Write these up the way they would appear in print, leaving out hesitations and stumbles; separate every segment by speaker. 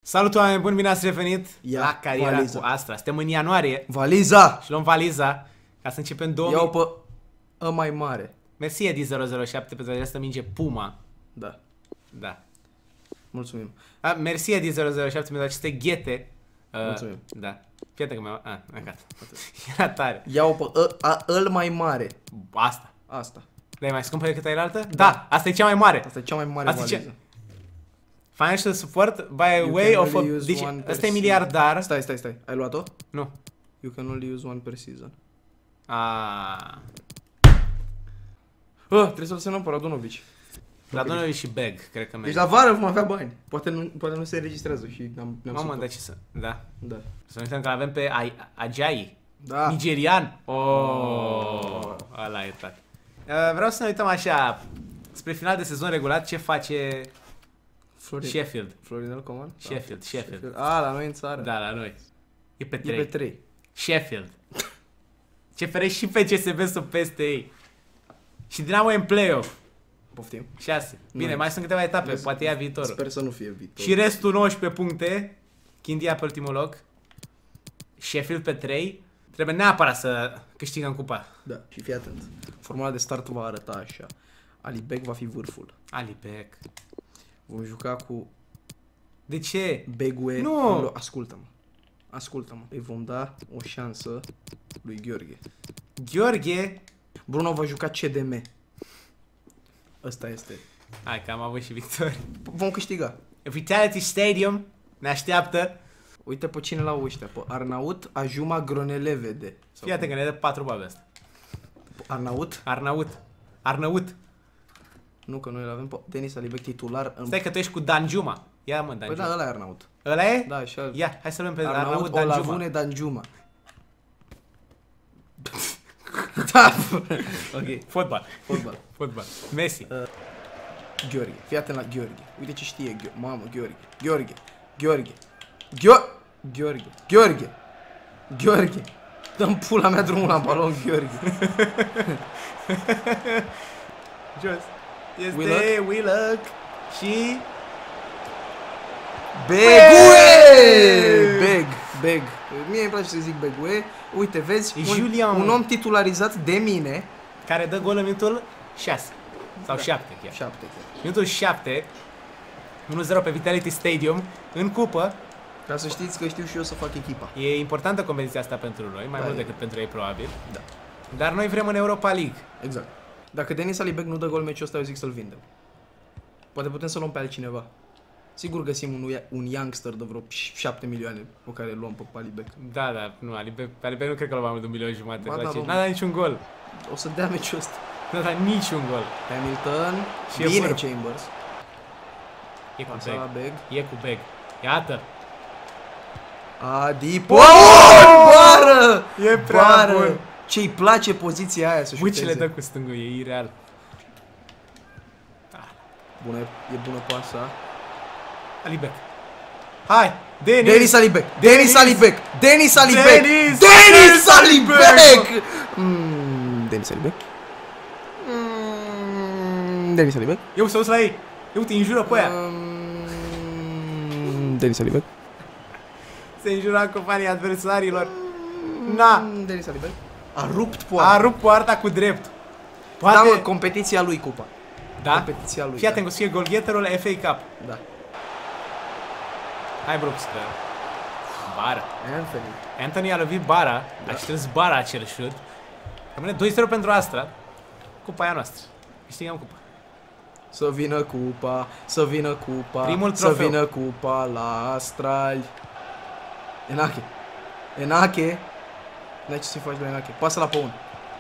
Speaker 1: Salut oameni buni, bine ați revenit la cariera
Speaker 2: valiza
Speaker 1: cu Astra. Suntem în ianuarie
Speaker 2: Valiza!
Speaker 1: și luăm valiza ca să începem 2000.
Speaker 2: Iau pe a mai mare.
Speaker 1: Mersi Edi007 pentru această minge Puma.
Speaker 2: Da,
Speaker 1: Da.
Speaker 2: mulțumim.
Speaker 1: Mersi Edi007 pentru aceste ghete.
Speaker 2: Mulțumim.
Speaker 1: Da. Fiate că mi-am... gata. Era tare.
Speaker 2: Iau pe îl mai mare.
Speaker 1: Asta.
Speaker 2: Asta.
Speaker 1: Le-ai mai scumpă decât ailaltă? Da. Asta e cea mai mare.
Speaker 2: Asta e cea mai mare
Speaker 1: Asta e
Speaker 2: valiză.
Speaker 1: Financial support by
Speaker 2: You
Speaker 1: way
Speaker 2: can
Speaker 1: of a...
Speaker 2: only use
Speaker 1: Deci,
Speaker 2: one per
Speaker 1: ăsta e
Speaker 2: season.
Speaker 1: miliardar.
Speaker 2: Stai. Ai luat-o?
Speaker 1: Nu.
Speaker 2: You can only use one per season. Trebuie să-l semnăm pe Radonovici.
Speaker 1: Radonovic și Beg, cred că
Speaker 2: Deci
Speaker 1: merge.
Speaker 2: la vară vom avea bani. Poate nu se înregistrează și ne-am
Speaker 1: Mamă,
Speaker 2: supărat.
Speaker 1: dar ce să... Da.
Speaker 2: Da.
Speaker 1: Să nu uităm că avem pe Ajayi.
Speaker 2: Da.
Speaker 1: Nigerian. Ăla e tare. Vreau să ne uităm așa, spre final de sezon regulat, ce face Sheffield.
Speaker 2: Florinel Coman?
Speaker 1: Sheffield.
Speaker 2: La noi în țară.
Speaker 1: Da, la noi. E pe
Speaker 2: E
Speaker 1: 3.
Speaker 2: pe 3.
Speaker 1: Sheffield. CFR și pe CSB sunt peste ei. Și Dinamo e în play-off.
Speaker 2: Poftim.
Speaker 1: 6. Bine,
Speaker 2: Nice.
Speaker 1: mai sunt câteva etape, poate ia viitorul.
Speaker 2: Sper să nu fie viitor.
Speaker 1: Și restul 19 puncte. Chindia pe ultimul loc. Sheffield pe 3. Trebuie neapărat să câștigăm cupa.
Speaker 2: Da, și fii atent. Formula de start va arăta așa. Ali Beg va fi vârful.
Speaker 1: Ali Beck.
Speaker 2: Vom juca cu
Speaker 1: De ce?
Speaker 2: Begue.
Speaker 1: Nu!
Speaker 2: Ascultă-mă. Îi vom da o șansă lui Gheorghe.
Speaker 1: Gheorghe.
Speaker 2: Bruno va juca CDM. Ăsta este.
Speaker 1: Hai că am avut și victorii.
Speaker 2: Vom câștiga.
Speaker 1: Vitality Stadium ne așteaptă.
Speaker 2: Uite pe cine l-au ăștia. Pe Arnaut Ajuma Gronelevede.
Speaker 1: Fii atent că ne dă 4 babe asta.
Speaker 2: Arnaut?
Speaker 1: Arnaut.
Speaker 2: Nu, că noi îl avem pe Denis Alibec titular în...
Speaker 1: Stai că tu ești cu Danjuma. Ia mă,
Speaker 2: Păi
Speaker 1: Danjuma.
Speaker 2: da, ăla e Arnaut.
Speaker 1: Ăla e?
Speaker 2: Da, așa.
Speaker 1: Ia, hai să luăm pe
Speaker 2: Arnaut
Speaker 1: Arnaut Danjuma.
Speaker 2: Olavune Danjuma. Da. Ok.
Speaker 1: Fotbal.
Speaker 2: Fotbal.
Speaker 1: Messi.
Speaker 2: Gheorghe. Fii atent la Gheorghe. Uite ce știe Mamă, Gheorghe. Gheorghe. Dă-mi pula mea drumul la balon, Gheorghe.
Speaker 1: Jos. Este
Speaker 2: Willock.
Speaker 1: Willock. Și...
Speaker 2: Beg. Mie îmi place să zic Begue. Uite, vezi,
Speaker 1: E Julian.
Speaker 2: un om titularizat de mine.
Speaker 1: Care dă gol în minutul 6. Sau 7 chiar.
Speaker 2: 7 chiar.
Speaker 1: Minutul 7. 1-0 pe Vitality Stadium. În cupă.
Speaker 2: Ca să știți că știu și eu să fac echipa.
Speaker 1: E importantă competiția asta pentru noi, mai
Speaker 2: Da,
Speaker 1: mult
Speaker 2: e.
Speaker 1: decât pentru ei probabil.
Speaker 2: Da.
Speaker 1: Dar noi vrem în Europa League.
Speaker 2: Exact. Dacă Denis Alibec nu dă gol meciul ăsta, eu zic să-l vindem. Poate putem să luăm pe altcineva. Sigur găsim un youngster de vreo 7 milioane pe care îl luăm pe Alibec.
Speaker 1: Da, nu, Alibec nu cred că l-a mai mult de 1,5 milioane.
Speaker 2: Ba da,
Speaker 1: N-a dat niciun gol.
Speaker 2: O să dea meciul ăsta.
Speaker 1: N-a dat niciun gol.
Speaker 2: Hamilton,
Speaker 1: Și e
Speaker 2: bine
Speaker 1: vârf.
Speaker 2: Chambers.
Speaker 1: E cu
Speaker 2: Pasa la
Speaker 1: Beg.
Speaker 2: Beg.
Speaker 1: E cu Beg. Iată.
Speaker 2: Adipo! Bară!
Speaker 1: E prea bun.
Speaker 2: Ce-i place poziția aia să
Speaker 1: Uite ce
Speaker 2: șuteze.
Speaker 1: le dă cu stângul, e ireal.
Speaker 2: E bună pasa.
Speaker 1: Alibec. Hai! Denis!
Speaker 2: Denis Alibec!
Speaker 1: Denis
Speaker 2: Alibec!
Speaker 1: Denis
Speaker 2: Alibec! Denis Alibec!
Speaker 1: Eu să la ei. Eu te înjură pe aia.
Speaker 2: Denis Alibec!
Speaker 1: Se înjura în compania adversarilor. Na!
Speaker 2: Denis Alibec! A rupt poarta.
Speaker 1: A rupt poarta cu drept.
Speaker 2: Da,
Speaker 1: Poate...
Speaker 2: mă, competiția lui cupa.
Speaker 1: Da?
Speaker 2: Competiția lui.
Speaker 1: Fii atent că o să fie golgheterul FA Cup.
Speaker 2: Da.
Speaker 1: Hai Brooks, că... Bara.
Speaker 2: Anthony.
Speaker 1: A lovit Bara.
Speaker 2: Da.
Speaker 1: A șters Bara acel șut. Rămâne 2-0 pentru Astra. Cupa aia noastră. Câștigăm cupa.
Speaker 2: Să vină cupa.
Speaker 1: Primul
Speaker 2: Să
Speaker 1: trofeu.
Speaker 2: vină cupa la Astrali. Enache. N-ai ce să-i faci la Enache. Pasă la Păun.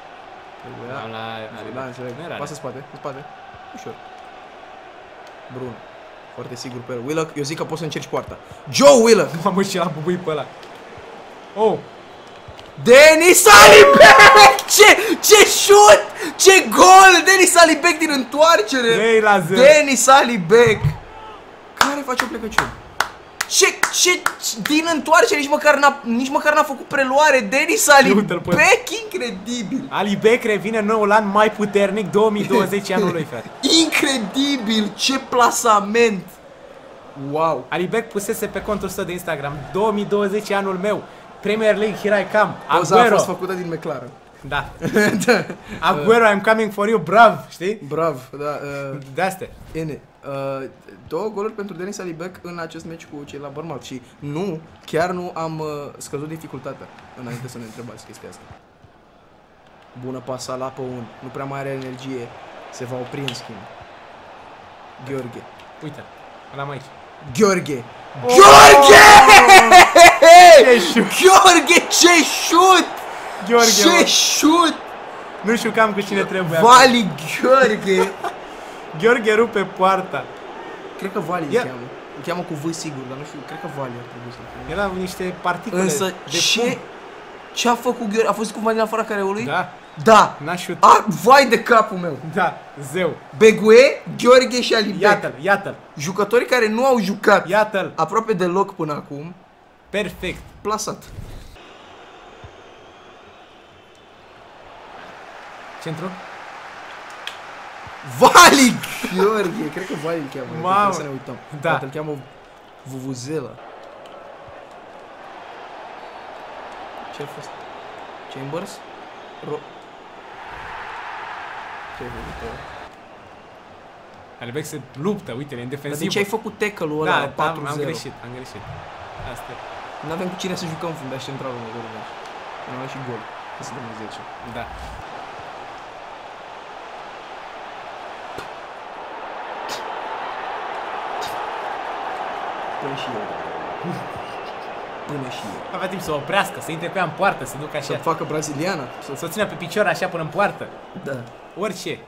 Speaker 2: Da, înțeleg.
Speaker 1: Nu era
Speaker 2: Pasă în spate. Ușor. Bruno. Foarte sigur pe el. Willock, eu zic că poți să încerci poarta. Joe Willock!
Speaker 1: Mamă, și l-a bubui pe ăla. Oh!
Speaker 2: Denis Alibec! Ce șut! Ce gol! Denis Alibec din întoarcere!
Speaker 1: 3-0.
Speaker 2: Denis Alibec! Care face o plecăciune? Ce din întoarcere nici măcar n-a făcut preluare. Denis Alibec, incredibil!
Speaker 1: Alibec revine în noul an mai puternic, 2020 anul lui, frate.
Speaker 2: Incredibil! Ce plasament! Wow.
Speaker 1: Alibek pusese pe contul său de Instagram 2020 anul meu. Premier League, here I come.
Speaker 2: Poza a
Speaker 1: Aguero.
Speaker 2: fost făcută din McLaren.
Speaker 1: Da. Aguero, I'm coming for you, brav, știi?
Speaker 2: Brav, da.
Speaker 1: De-astea.
Speaker 2: Ene, 2 goluri pentru Denis Alibek în acest meci cu cei la Bournemouth și nu, chiar nu am scăzut dificultatea înainte să ne întrebați chestia asta. Bună pasa la pe un, nu prea mai are energie, se va opri în schimb. Gheorghe.
Speaker 1: Uite, l-am aici.
Speaker 2: Gheorghe! Gheorghe!
Speaker 1: Ce șut!
Speaker 2: Gheorghe, ce șut!
Speaker 1: Gheorghe,
Speaker 2: Ce șut!
Speaker 1: nu știu cam cu cine trebuie.
Speaker 2: Vali Gheorghe!
Speaker 1: Gheorghe rupe poarta.
Speaker 2: Cred că Vali îl cheamă. Îl cheamă cu V sigur, dar nu știu, cred că Vali ar trebui să-l cheamă.
Speaker 1: Erau niște particule
Speaker 2: Însă,
Speaker 1: de
Speaker 2: ce a făcut Gheorghe? A fost cu Vali în afara careului?
Speaker 1: Da.
Speaker 2: Da!
Speaker 1: N-a șut.
Speaker 2: Vai de capul meu!
Speaker 1: Da, zeu.
Speaker 2: Begue, Gheorghe și Alibek.
Speaker 1: Iată-l, iată-l.
Speaker 2: Jucători care nu au jucat
Speaker 1: Iată-l.
Speaker 2: aproape deloc până acum.
Speaker 1: Perfect.
Speaker 2: Plasat.
Speaker 1: Centru?
Speaker 2: Vali Gheorghe! Cred că Vali îl cheamă.
Speaker 1: Mamă.
Speaker 2: Să ne uităm.
Speaker 1: Da.
Speaker 2: Poate îl cheamă Vuvuzela. Ce a fost? Chambers? Ce-ai făcut?
Speaker 1: Alibek se luptă, uite-le, în
Speaker 2: Dar
Speaker 1: defensivă.
Speaker 2: de ce ai făcut tackle-ul ăla
Speaker 1: Da,
Speaker 2: la 4-0?
Speaker 1: am greșit, am greșit. Asta e.
Speaker 2: Nu avem cu cine să jucăm fundaș central în următorul meci. Am luat și gol. Că să dăm 10.
Speaker 1: Da.
Speaker 2: Până și eu. Până și eu.
Speaker 1: Avea timp să o oprească, să intre pe ea în poartă, să ducă
Speaker 2: Să
Speaker 1: așa.
Speaker 2: facă braziliana.
Speaker 1: Să o țină pe picior așa până în poartă.
Speaker 2: Da.
Speaker 1: Orice.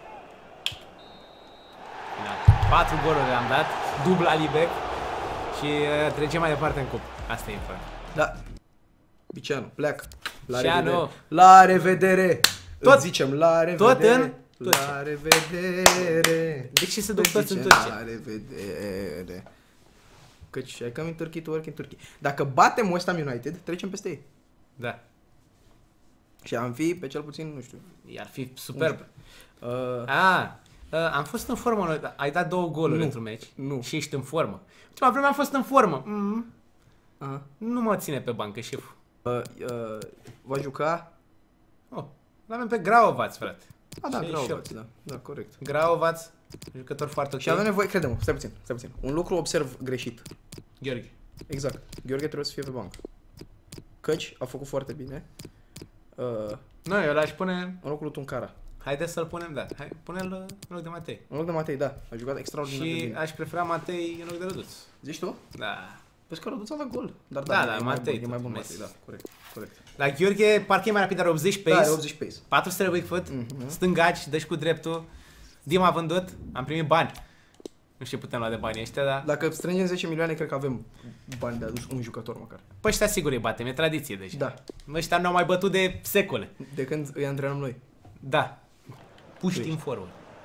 Speaker 1: Da. 4 goluri le-am dat, dublu Alibek și trecem mai departe în cup. Asta e important.
Speaker 2: Da. Biceanu, pleacă. La
Speaker 1: Ceanu.
Speaker 2: revedere. La revedere.
Speaker 1: Tot-
Speaker 2: Îți zicem la revedere.
Speaker 1: tot în
Speaker 2: La revedere.
Speaker 1: De ce se duc
Speaker 2: Îți
Speaker 1: toți în
Speaker 2: zicem
Speaker 1: Turcia?
Speaker 2: La revedere. Căci I come in Turkey to work in Turkey. Dacă batem West Ham United, trecem peste ei.
Speaker 1: Da.
Speaker 2: Și am fi pe cel puțin, nu știu.
Speaker 1: Ar fi superb.
Speaker 2: 11.
Speaker 1: Am fost în formă, noi. Ai dat 2 goluri
Speaker 2: Nu.
Speaker 1: într-un meci.
Speaker 2: Nu.
Speaker 1: Și ești în formă. Ultima vreme am fost în formă.
Speaker 2: Aha.
Speaker 1: Nu mă ține pe bancă șeful.
Speaker 2: Va juca?
Speaker 1: Oh, l-avem pe Graovaț, frate.
Speaker 2: Da,
Speaker 1: 68.
Speaker 2: Graovaț, da. Da, corect.
Speaker 1: Graovaț, jucător foarte ok.
Speaker 2: Și avem nevoie, crede-mă, stai puțin. Un lucru observ greșit.
Speaker 1: Gheorghe.
Speaker 2: Exact. Gheorghe trebuie să fie pe bancă. Căci a făcut foarte bine.
Speaker 1: Nu, eu l-aș pune...
Speaker 2: În locul lui Tuncara.
Speaker 1: Haideți să-l punem, da. Hai, pune-l în loc de Matei.
Speaker 2: În loc de Matei, da. A jucat extraordinar de
Speaker 1: Și
Speaker 2: bine.
Speaker 1: aș prefera Matei în loc de Răduț.
Speaker 2: Zici tu?
Speaker 1: Da.
Speaker 2: Păi că Răduț a dat gol. Dar
Speaker 1: Da,
Speaker 2: e
Speaker 1: da,
Speaker 2: mai
Speaker 1: Matei,
Speaker 2: bun, e mai bun
Speaker 1: Messi.
Speaker 2: Matei, da. Corect.
Speaker 1: La Gheorghe, parcă e mai rapid, are 80 pace.
Speaker 2: Da, are 80 pace.
Speaker 1: 400 weak foot, stângaci, dă-și cu dreptul. Dim a vândut, am primit bani. Nu știu, putem lua de banii ăștia, dar...
Speaker 2: Dacă strângem 10 milioane, cred că avem bani de adus un jucător măcar.
Speaker 1: Păi ăștia sigur îi batem, e tradiție deja.
Speaker 2: Da.
Speaker 1: Ăștia nu au mai bătut de secole.
Speaker 2: De când îi antrenăm noi.
Speaker 1: Da. Puști în forward.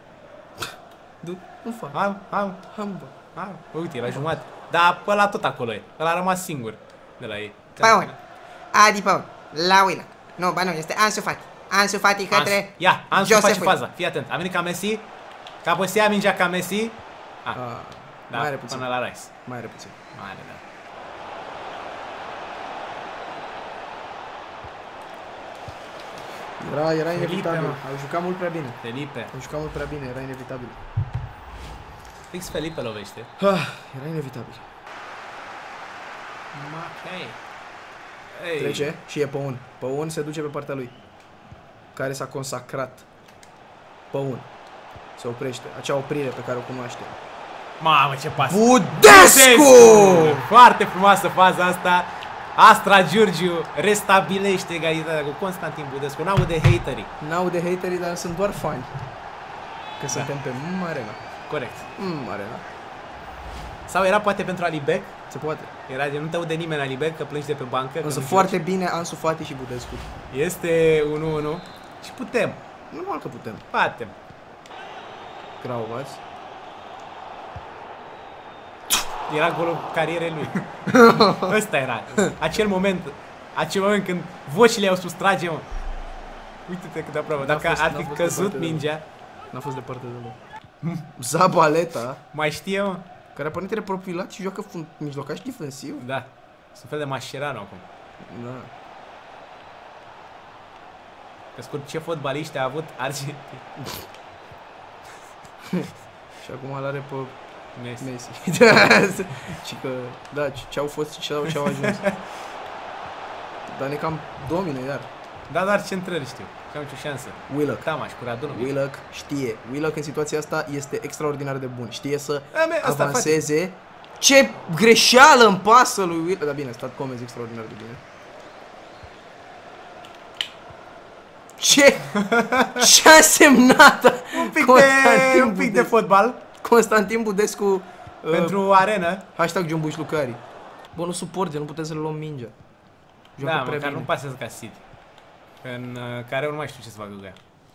Speaker 2: Nu fac.
Speaker 1: Am. Uite, e la jumătate. Dar pe ăla tot acolo e. Ăla a rămas singur de la ei.
Speaker 3: Paul. Adi Paul. La Wina. Nu, ba nu, este Ansu Fati. Ansu Fati către
Speaker 1: Ia, Ansu
Speaker 3: Joseph
Speaker 1: face faza. Fii atent. A venit ca Messi. Capă se ia mingea ca Messi. Da,
Speaker 2: mai are puțin.
Speaker 1: până la Rice.
Speaker 2: Mai are puțin.
Speaker 1: Mai are, da.
Speaker 2: Era
Speaker 1: Felipe,
Speaker 2: inevitabil.
Speaker 1: mă.
Speaker 2: Au jucat mult prea bine.
Speaker 1: Felipe.
Speaker 2: Au jucat mult prea bine, era inevitabil.
Speaker 1: Fix Felipe lovește.
Speaker 2: Era inevitabil.
Speaker 1: Ok. Ei.
Speaker 2: Trece și e Păun. Păun se duce pe partea lui. Care s-a consacrat. Păun. Se oprește. Acea oprire pe care o cunoaște.
Speaker 1: Mamă, ce pas!
Speaker 2: Budescu!
Speaker 1: Foarte frumoasă faza asta. Astra Giurgiu restabilește egalitatea cu Constantin Budescu. N-aude haterii.
Speaker 2: N-aude haterii, dar sunt doar fani. Că suntem pe Arena.
Speaker 1: Corect.
Speaker 2: Arena.
Speaker 1: Sau era poate pentru Alibek?
Speaker 2: Se poate.
Speaker 1: Era de nu te aude nimeni Alibek, că plângi de pe bancă.
Speaker 2: Însă foarte bine Ansu Fati și Budescu.
Speaker 1: Este 1-1 și putem.
Speaker 2: Normal că putem.
Speaker 1: Batem.
Speaker 2: Graovaț.
Speaker 1: Era golul carierei lui. Ăsta era. Acel moment când vocile au sustrage, mă. Uite-te cât de aproape. Dacă ar fi căzut mingea,
Speaker 2: N-a fost departe de loc. Zabaleta.
Speaker 1: mai știe, mă.
Speaker 2: Care aparent e profilat și joacă mijlocaș defensiv.
Speaker 1: Da. Sunt un fel de Mascherano acum.
Speaker 2: Da.
Speaker 1: Pe scurt, ce fotbaliști a avut Argentina?
Speaker 2: Și acum îl are pe
Speaker 1: Messi.
Speaker 2: Messi. Și că, da, ce-au fost și ce-au ajuns. Dar ne cam domină iar.
Speaker 1: Da, doar centrări știu. Și am nicio șansă.
Speaker 2: Willock.
Speaker 1: Tamaș cu Radună.
Speaker 2: Willock știe. Willock în situația asta este extraordinar de bun. Știe să
Speaker 1: Asta
Speaker 2: avanseze. Ce greșeală în pasă lui Willock. Dar bine, stat Gomez extraordinar de bine. Ce a semnat?
Speaker 1: Un pic de fotbal.
Speaker 2: Constantin Budescu
Speaker 1: Pentru arenă.
Speaker 2: Hashtag Jumbuș Lucari. Bă, nu suporte, nu putem să le luăm mingea.
Speaker 1: Da, măcar nu pasează ca City. În care nu mai știu ce să facă cu ea.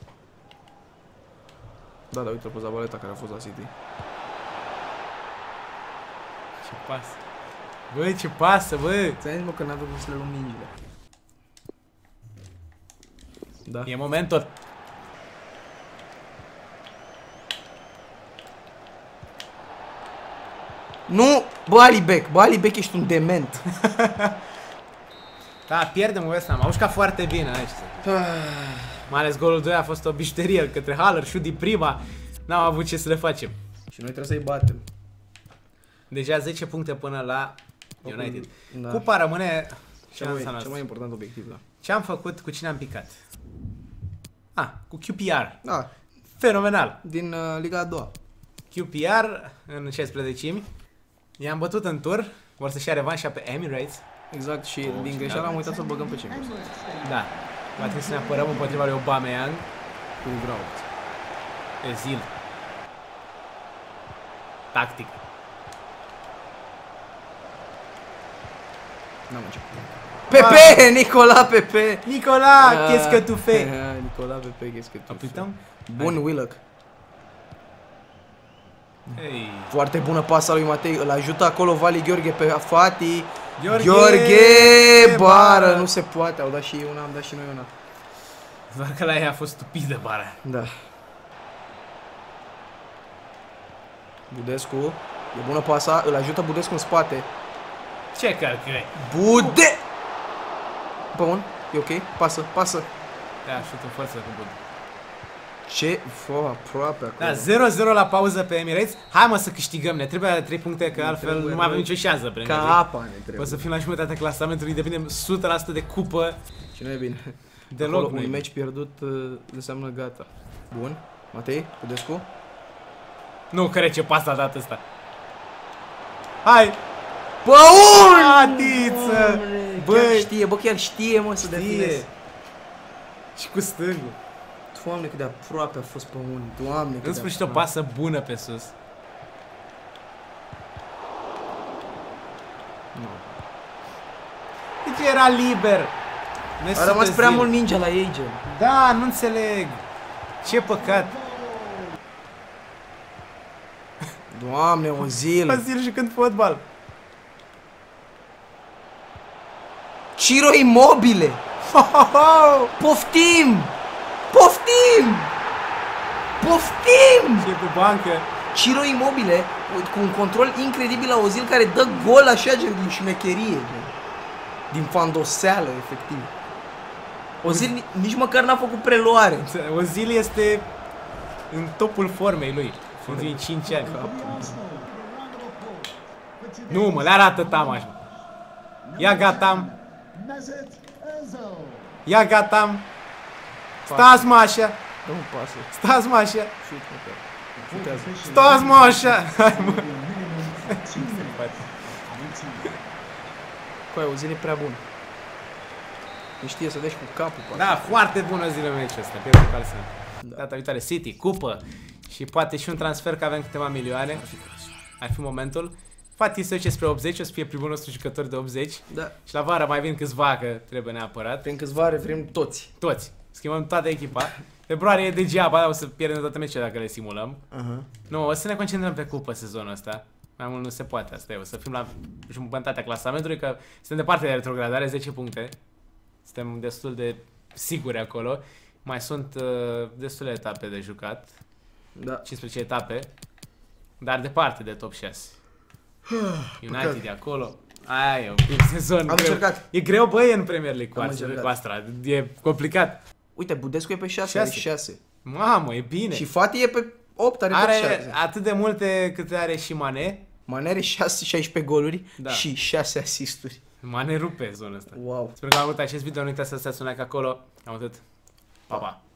Speaker 2: Da, uite pe Zabaleta care a fost la City.
Speaker 1: Ce pasă. Băi, ce pasă, bă.
Speaker 2: Ți-am zis, mă, că n-am vrut să le luăm mingile. Da.
Speaker 1: E momentul.
Speaker 2: Nu! Bă, Alibek, ești un dement.
Speaker 1: Da, pierdem West Ham. Au jucat foarte bine aici. Mai ales golul 2 a fost o bijuterie către Haller, șut din prima. N-am avut ce să le facem.
Speaker 2: Și noi trebuie să-i batem.
Speaker 1: Deja 10 puncte până la United.
Speaker 2: Da.
Speaker 1: Cupa rămâne
Speaker 2: Cel mai important obiectiv, da.
Speaker 1: Ce am făcut, cu cine am picat? Cu QPR.
Speaker 2: Da,
Speaker 1: Fenomenal.
Speaker 2: din Liga a doua.
Speaker 1: QPR în 16-imi. I-am bătut în tur. Vor să-și ia revanșa pe Emirates.
Speaker 2: Exact, și din greșeală am uitat să-l băgăm pe Chambers.
Speaker 1: Da. Va trebui să ne apărăm împotriva lui Aubameyang.
Speaker 2: Cu Graut.
Speaker 1: Ezil. Tactic.
Speaker 2: N-am început. Pepe! Nicola Pepe!
Speaker 1: Nicola, qu'est-ce que tu fais?
Speaker 2: Nicola Pepe, qu'est-ce que tu fais?
Speaker 1: Uităm?
Speaker 2: Bun Willock.
Speaker 1: Hey.
Speaker 2: Foarte bună pasa lui Matei. Îl ajută acolo Vali Gheorghe pe Fati.
Speaker 1: Gheorghe
Speaker 2: Bară! Nu se poate. Au dat și una, am dat și noi una.
Speaker 1: Doar că la ea a fost stupidă, Bară.
Speaker 2: Da. Budescu. E bună pasa. Îl ajută Budescu în spate.
Speaker 1: Ce călcăi?
Speaker 2: Bude! Bun. E ok. Pasă.
Speaker 1: Da, șut în forță cu Bud.
Speaker 2: Ce? Aproape
Speaker 1: Da,
Speaker 2: acolo.
Speaker 1: 0-0 la pauză pe Emirates. Hai mă să câștigăm, ne trebuie 3 puncte, că altfel nu mai avem nicio șansă.
Speaker 2: Ca apa ne trebuie.
Speaker 1: O să fim la jumătatea clasamentului, depindem 100% de cupă.
Speaker 2: Și nu e bine.
Speaker 1: Deloc
Speaker 2: Acolo,
Speaker 1: nu e
Speaker 2: un
Speaker 1: bine.
Speaker 2: meci pierdut înseamnă gata. Bun. Matei, Budescu.
Speaker 1: Nu, cred ce pas a dat ăsta. Hai!
Speaker 2: Bun!
Speaker 1: Atiță!
Speaker 2: Chiar știe, mă, să defineze.
Speaker 1: Și cu stângul.
Speaker 2: Doamne, cât de aproape a fost pe unul. Doamne, cât
Speaker 1: În
Speaker 2: de
Speaker 1: sfârșit o
Speaker 2: aproape.
Speaker 1: pasă bună pe sus.
Speaker 2: Nu.
Speaker 1: Deci era liber.
Speaker 2: A rămas prea mult mingea la ei, gen.
Speaker 1: Da, nu înțeleg. Ce păcat.
Speaker 2: Doamne, Ozil.
Speaker 1: Ozil jucând fotbal.
Speaker 2: Ciro Immobile. Poftim!
Speaker 1: Și pe bancă.
Speaker 2: Ciro Immobile cu un control incredibil la Ozil care dă gol așa, gen din șmecherie, gen. Din fandoseală, efectiv. Ozil nici măcar n-a făcut preluare.
Speaker 1: Ozil este în topul formei lui. În ultimii 5 ani. Nu, mă, le arată Tamaș. Ia gatam. Ia gatam. Stați mă așa.
Speaker 2: Nu pasă.
Speaker 1: Stați mă așa.
Speaker 2: Șut, măcar. Șutează.
Speaker 1: Stați mă așa. Hai mă.
Speaker 2: Coai, Ozil e prea bun. Nu știe să deci cu capul. Pasă.
Speaker 1: Da, foarte bună zi la meciul ăsta. Pierdem cu Arsenal. Data viitoare City, cupă. Și poate și un transfer, că avem câteva milioane. Ar fi momentul. Fati se duce spre 80, o să fie primul nostru jucător de 80.
Speaker 2: Da.
Speaker 1: Și la vară mai vin câțiva, că trebuie neapărat.
Speaker 2: Prin câțiva are vrem toți.
Speaker 1: Toți. Schimbăm toată echipa. Februarie e degeaba, dar o să pierdem toate meciurile dacă le simulăm. Nu, o să ne concentrăm pe cupă sezonul ăsta. Mai mult nu se poate, asta e. O să fim la jumătatea clasamentului, că suntem departe de retrogradare, 10 puncte. Suntem destul de siguri acolo. Mai sunt destule etape de jucat.
Speaker 2: Da.
Speaker 1: 15 etape. Dar departe de top 6. United de acolo. Aia e un prim sezon
Speaker 2: Am
Speaker 1: greu.
Speaker 2: încercat.
Speaker 1: E greu, băi, în Premier League
Speaker 2: încercat.
Speaker 1: cu Astra. E complicat.
Speaker 2: Uite, Budescu e pe 6, are 6.
Speaker 1: Mamă, e bine.
Speaker 2: Și Fati e pe 8, are tot
Speaker 1: Are
Speaker 2: 6.
Speaker 1: atât de multe câte are și Mane.
Speaker 2: Mane are 16 goluri
Speaker 1: Da.
Speaker 2: și 6 asisturi.
Speaker 1: Mane rupe zona asta.
Speaker 2: Wow.
Speaker 1: Sper că v-a plăcut acest video, nu uitați să dați un like acolo. Am atât. Pa, pa.